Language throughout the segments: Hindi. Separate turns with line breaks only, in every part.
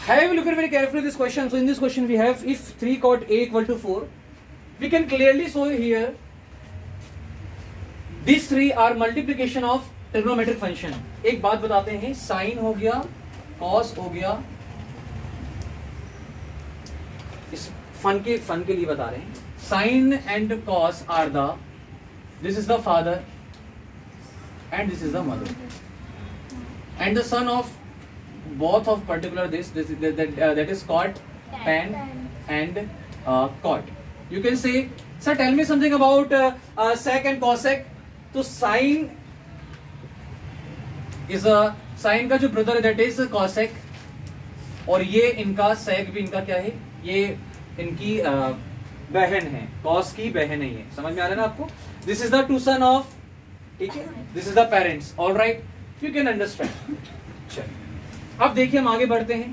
Have a look at very carefully this question. So in this question we have if 3 cot A equal to 4, we can clearly show here these three are multiplication of trigonometric function. एक बात बताते हैं, साइन हो गया, कॉस हो गया, इस फन के लिए बता रहे हैं. Sine and cos are the, this is the father and this is the mother and the son of both of particular that is cot, tan and cot. You can say, sir, tell me something about sec and cosec. तो sin is a sin का जो ब्रदर that is cosec, और ये इनका sec भी इनका क्या है, ये इनकी बहन है, cos की बहन है. ये समझ में आ रहा है ना आपको? This is the two son of, ठीक है, this is the parents. All right, you can understand. चलिए अब देखिए हम आगे बढ़ते हैं.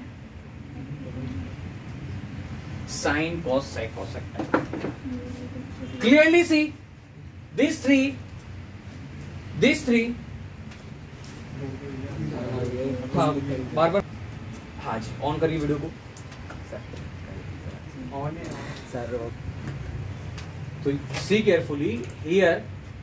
Sine cos sec cosec, clearly see this three हाँ बार बार हाँ जी ऑन करिए वीडियो को. ऑन है सर. तो see carefully here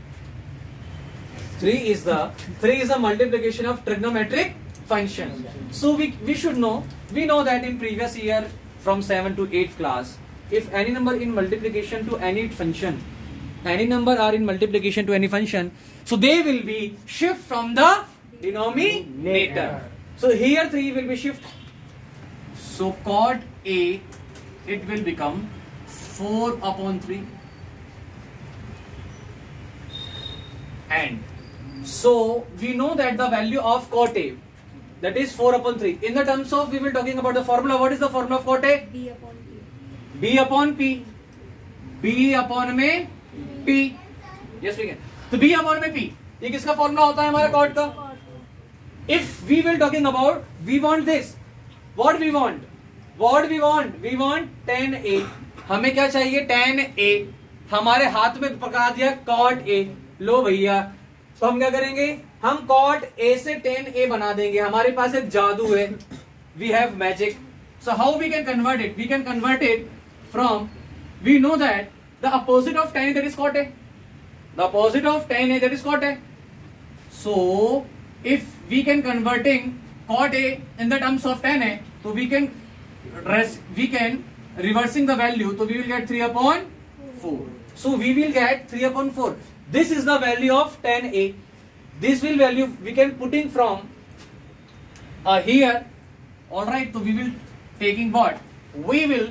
3 is a multiplication of trigonometric function. So we should know, we know that in previous year from 7 to 8th class, if any number in multiplication to any function, any number are in multiplication to any function, so they will be shift from the denominator. So here 3 will be shift. So cot A, it will become 4 upon 3. And so we know that the value of cot A, that is 4 upon 3. In the terms of, we will talking about the formula. What is the formula of cot A?
B upon P.
B upon P. B upon में P. Yes we can. तो B upon में P. ये किसका formula होता है हमारा cot का? If we will talking about, we want this. What we want? We want tan A. हमें क्या चाहिए? tan A. हमारे हाथ में पकड़ा दिया cot A. लो भैया, तो हम क्या करेंगे? हम cot A से tan A बना देंगे. हमारे पास एक जादू है. We have magic. So how we can convert it? We can convert it from, we know that the opposite of tan A, that is cot A. The opposite of tan A, that is cot A. So if we can converting cot A in the terms of tan A, so we can reversing the value, so we will get 3 upon 4. So we will get 3 upon 4. This is the value of tan A. This will value we can putting from here. All right, so we will taking what? We will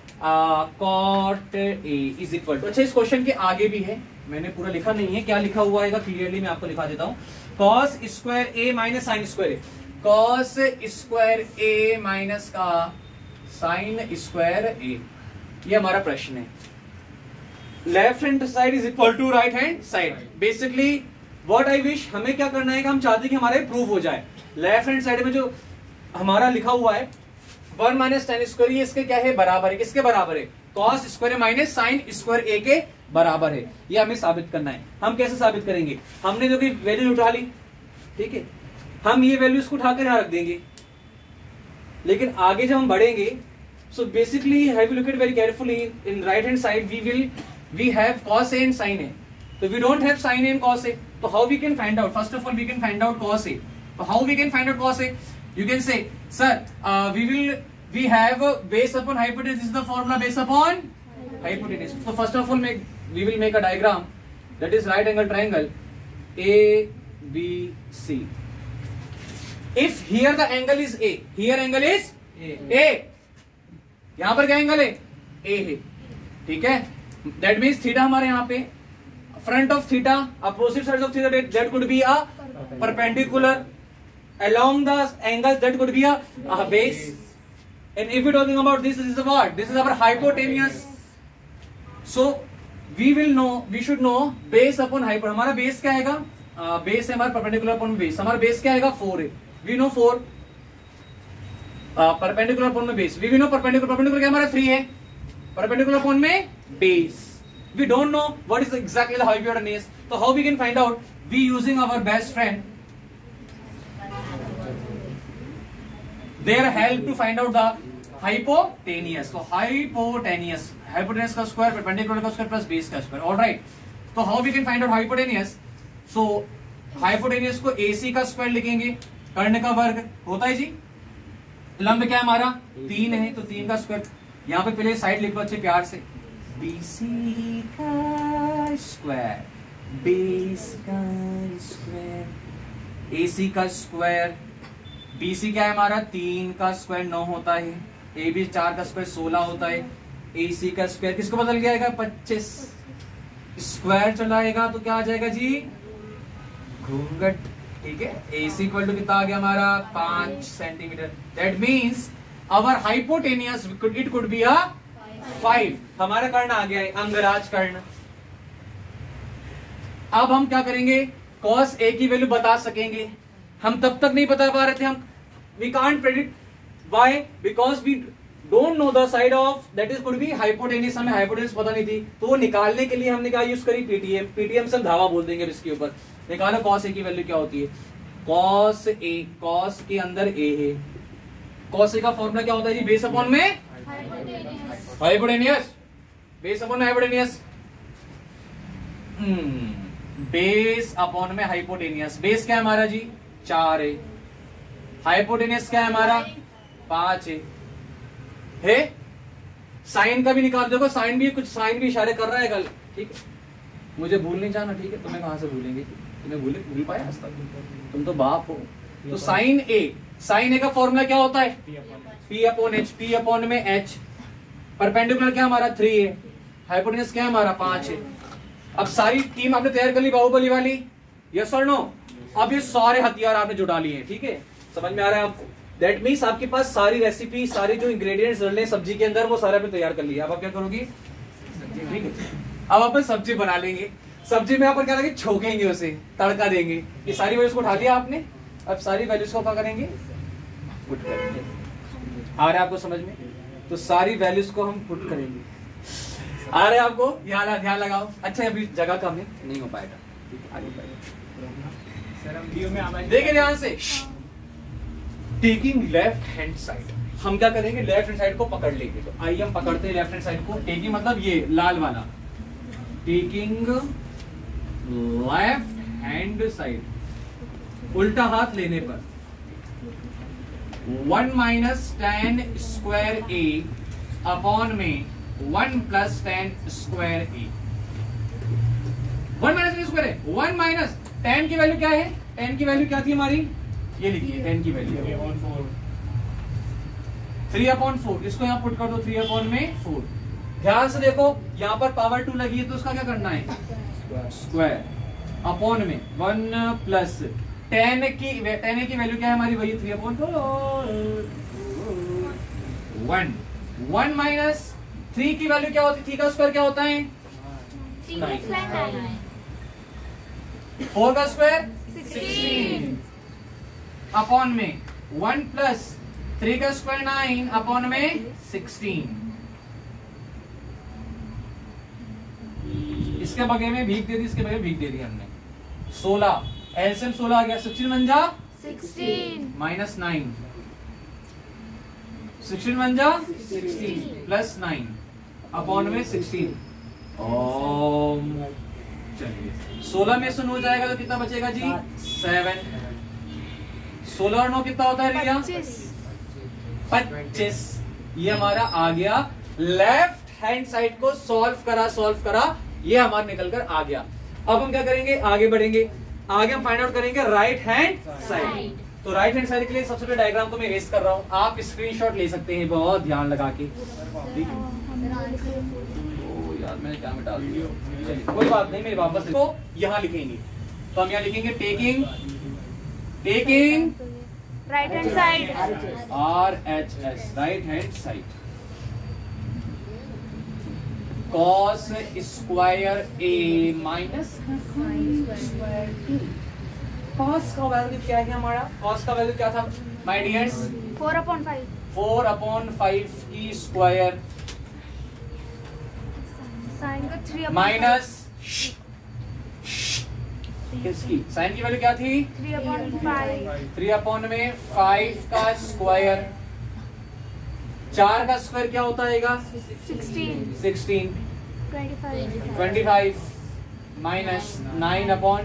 cot A is equal to, अच्छा इस क्वेश्चन के आगे भी है, मैंने पूरा लिखा नहीं है, क्या लिखा हुआ है क्लियरली मैं आपको लिखा देता हूँ. cos square A minus sine square A, cos square A minus का साइन स्क्वायर A, ये हमारा प्रश्न है. Left hand side is equal to right hand side. Basically what I wish, हमें क्या करना है कि हम चाहते हैं कि हमारा प्रूव हो जाए. लेफ्ट हैंड साइड में जो हमारा लिखा हुआ है 1 माइनस tan स्क्वायर, ये इसके क्या है? बराबर है. किसके बराबर है? cos square minus sine square A के बराबर है. ये हमें साबित करना है. हम कैसे साबित करेंगे? हमने जो कि वैल्यू उठा ली, ठीक है, हम ये वैल्यू इसको उठाकर यहां रख देंगे, लेकिन आगे जब हम बढ़ेंगे, so basically have you look at very carefully in right hand side we have cos A and sin A. So we don't have sin A and cos A. So how we can find out? First of all, we can find out cos A. So how we can find out cos A? You can say, sir, we have a base upon hypotenuse. This is the formula, base upon hypotenuse. So first of all, we will make a diagram, that is right angle triangle A B C. If here the angle is A, here angle is A. यहाँ पर क्या एंगल है? A है, ठीक है. That means theta हमारे यहाँ पे front of theta, opposite sides of theta, that could be a perpendicular. Along the angles, that could be a base. And if we're talking about this is the what? This is our hypotenuse. So we will know, we should know base upon hypotenuse. हमारा base क्या आएगा? Base है हमारा perpendicular upon base. हमारा base क्या आएगा? 4 है. We know 4. Perpendicular upon में base. We know perpendicular क्या हमारा 3 है. Perpendicular upon में base. We don't know what is exactly the hypotenuse. So how we can find out? We using our best friend their help to find out the hypotenuse. तो हाइपोटेनियस का स्क्वायर परपेंडिकुलर का स्क्वायर प्लस बेस का स्क्वायर। ऑलराइट, तो how we can find out hypotenuse? So hypotenuse को AC का स्क्वायर लिखेंगे, कर्ण का वर्ग होता है जी। लंब क्या है हमारा 3 है, तो 3 का स्क्वायर। यहां पे पहले साइड लिखो अच्छे प्यार से, BC का स्क्वायर, बेस का स्क्वायर, AC का स्क्वायर। BC क्या है हमारा 3 का स्क्वायर 9 होता है, AB 4 का स्क्वायर 16 होता है, AC का स्क्वायर किसको बदल गया 25 स्क्वायर चलाएगा तो क्या आ जाएगा जी घूंघट। ठीक है, AC इक्वल टू कितना आ गया हमारा 5 centimetre. That means our hypotenuse it could be a 5। हमारा कर्ण आ गया है अंगराज कर्ण। अब हम क्या करेंगे, cos A की वैल्यू बता सकेंगे। हम तब तक नहीं बता पा रहे थे, हम we can't predict, why? Because we don't know the side of that is could be hypotenuse. हमें हाइपोटेनियस पता नहीं थी, तो वो निकालने के लिए हमने क्या यूज करी, पीटीएम से धावा बोल देंगे इसके ऊपर। निकालो cos A की वैल्यू क्या होती है। cos A, cos के अंदर A है, cos A का फॉर्मूला क्या होता है जी, बेस अपॉन में हाइपोटेनियस, बेस अपॉन में हाइपोटेनियस, बेस अपॉन में हाइपोटेनियस। बेस क्या है हमारा जी 4 है, हाइपोटेनियस क्या है हमारा 5 है। साइन का भी निकाल, देखो साइन भी कुछ, साइन भी इशारे कर रहा है कल। ठीक है, मुझे भूल नहीं जाना। ठीक है, तुम्हें कहां से भूलेंगे, तुम्हें भूल पाया आज तक, तुम तो बाप हो। तो साइन ए का फॉर्मूला क्या होता है P upon H, P upon में H। परपेंडिकुलर क्या हमारा 3 है, हाइपोटेनियस क्या है हमारा 5 है। अब सारी टीम आपने तैयार कर ली बाहुबली वाली, यस और नो? अब ये सारे हथियार आपने जुटा लिए हैं। ठीक है, समझ में आ रहा है आपको? दैट मीन्स आपके पास सारी रेसिपी, सारी जो इंग्रेडिएंट्स डलने सब्जी के अंदर, वो सारे आपने तैयार कर लिया। अब आप क्या करोगी, ठीक है, अब अपन सब्जी बना लेंगे। सब्जी में अपन क्या करेंगे, छोकेंगे उसे, तड़का देंगे। ये सारी वैल्यूज को उठा लिया आपने, अब सारी वैल्यूज को क्या करेंगे, पुट करेंगे। आ रहा है आपको समझ में? तो सारी वैल्यूज को हम पुट करेंगे। आ रहा है आपको? ध्यान लगाओ। अच्छा, अभी जगह कम है, नहीं हो पाएगा, आगे पाएगा। देखिए ध्यान से, टेकिंग लेफ्ट हैंड साइड, हम क्या करेंगे, लेफ्ट हैंड साइड को पकड़ लेंगे। तो आइए हम पकड़ते हैं लेफ्ट हैंड साइड को। टेकिंग मतलब ये लाल वाला, टेकिंग लेफ्ट हैंड साइड, उल्टा हाथ लेने पर 1 minus tan square A upon में 1 plus tan square A। 1 minus square है, 1 माइनस tan की वैल्यू क्या है, tan की वैल्यू क्या थी हमारी, ये लिखिए tan की वैल्यू 3/4। इसको यहाँ पुट कर दो 3/4। ध्यान से देखो, यहाँ पर पावर 2 लगी है, तो उसका क्या करना है, स्क्वायर अपॉन में 1 प्लस tan A की वैल्यू क्या है हमारी, वही 3/4। 1 माइनस 3 की वैल्यू क्या होती है, 3 का स्क्वायर क्या होता है 9, 4 का स्क्वायर 16 अपॉन में 1 प्लस 3 का स्क्वायर 9 अपॉन में 16। इसके बगैर में भीख दे दी, इसके बगैर भीख दे दी हमने। 16 एलसीएम 16 आ गया, 16 बन जा 16 माइनस 9, 16 बन जा 16 प्लस 9 अपॉन में 16। चलिए 16 में से 9 जाएगा तो कितना बचेगा जी 7। 16 और 9 कितना होता है रिया, 25। ये हमारा आ गया। लेफ्ट हैंड साइड को सॉल्व करा, ये हमारा निकल कर आ गया। अब हम क्या करेंगे, आगे बढ़ेंगे। आगे हम फाइंड आउट करेंगे राइट हैंड साइड। तो राइट हैंड साइड के लिए सबसे पहले डायग्राम को मैं रेस कर रहा हूँ, आप स्क्रीनशॉट ले सकते हैं बहुत ध्यान लगा के। ठीक है, यार मैंने क्या मिटा दिया, चलिए कोई बात नहीं, मेरे वापस तो यहाँ लिखेंगे। तो हम यहाँ लिखेंगे taking
right hand side,
RHS right hand side, cos square A minus square B। cos का वैल्यू क्या है हमारा, cos का वैल्यू क्या था माय डियर्स, 4/5 की स्क्वायर
साइन का 3
माइनस किसकी, साइन की वैल्यू क्या थी
3/5
3/5 का स्क्वायर 4 का स्क्वायर क्या होता है?
16 25
25 माइनस 9 अपॉन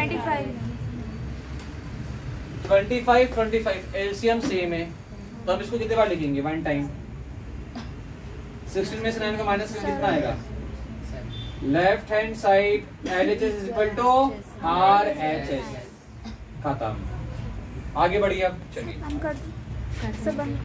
25 एलसीएम सेम है, तो हम इसको कितने बार लिखेंगे? 1 टाइम। 16 में से 9 का माइनस कितना आएगा? Left hand side LHS is equal to RHS। खत्म। आगे बढ़िए अब, चलिए
हम कर